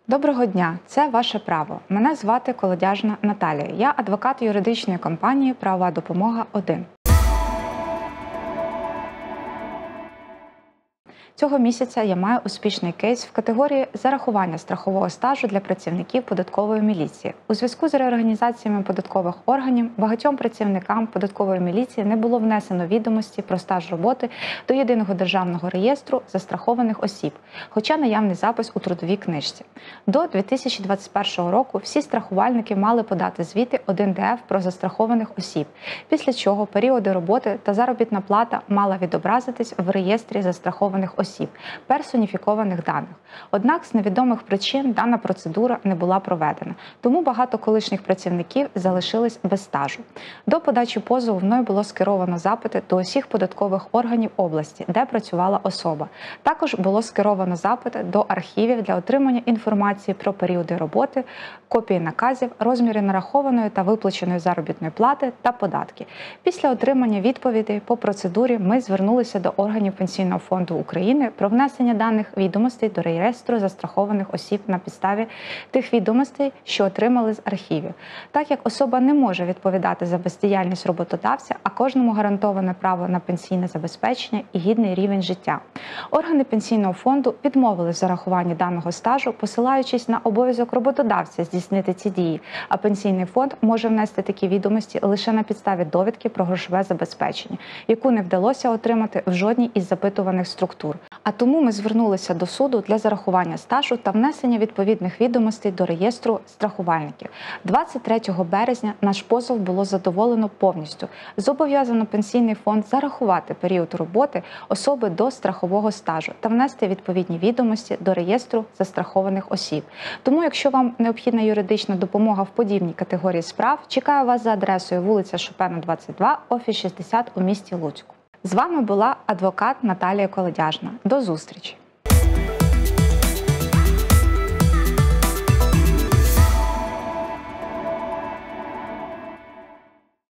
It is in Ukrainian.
Доброго дня, це ваше право. Мене звати Колодяжна Наталія. Я адвокат юридичної компанії «Правова допомога 1». Цього місяця я маю успішний кейс в категорії зарахування страхового стажу для працівників податкової міліції. У зв'язку з реорганізаціями податкових органів багатьом працівникам податкової міліції не було внесено відомості про стаж роботи до Єдиного державного реєстру застрахованих осіб, хоча наявний запис у трудовій книжці. До 2021 року всі страхувальники мали подати звіти 1ДФ про застрахованих осіб, після чого періоди роботи та заробітна плата мала відобразитись в реєстрі застрахованих осіб, персоніфікованих даних. Однак з невідомих причин дана процедура не була проведена, тому багато колишніх працівників залишились без стажу. До подачі позову мною було скеровано запити до усіх податкових органів області, де працювала особа. Також було скеровано запити до архівів для отримання інформації про періоди роботи, копії наказів, розміри нарахованої та виплаченої заробітної плати та податки. Після отримання відповідей по процедурі ми звернулися до органів Пенсійного фонду України про внесення даних відомостей до реєстру застрахованих осіб на підставі тих відомостей, що отримали з архівів. Так як особа не може відповідати за бездіяльність роботодавця, а кожному гарантоване право на пенсійне забезпечення і гідний рівень життя. Органи Пенсійного фонду відмовили в зарахуванні даного стажу, посилаючись на обов'язок роботодавця здійснити ці дії, а Пенсійний фонд може внести такі відомості лише на підставі довідки про грошове забезпечення, яку не вдалося отримати в жодній із запитуваних структур. А тому ми звернулися до суду для зарахування стажу та внесення відповідних відомостей до реєстру страхувальників. 23 березня наш позов було задоволено повністю. Зобов'язано Пенсійний фонд зарахувати період роботи особи до страхового стажу та внести відповідні відомості до реєстру застрахованих осіб. Тому, якщо вам необхідна юридична допомога в подібній категорії справ, чекаю вас за адресою вулиця Шопена, 22, офіс 60 у місті Луцьку. З вами була адвокат Наталія Колодяжна. До зустрічі!